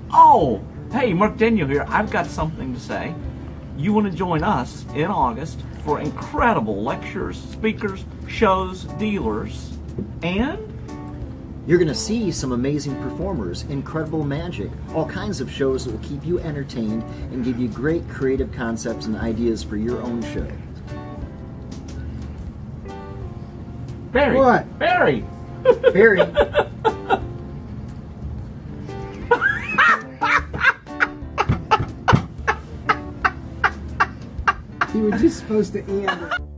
Oh, hey, Mark Daniel here. I've got something to say. You want to join us in August for incredible lectures, speakers, shows, dealers, and you're going to see some amazing performers, incredible magic, all kinds of shows that will keep you entertained and give you great creative concepts and ideas for your own show. Barry. What? Barry. Barry. You were just supposed to end it.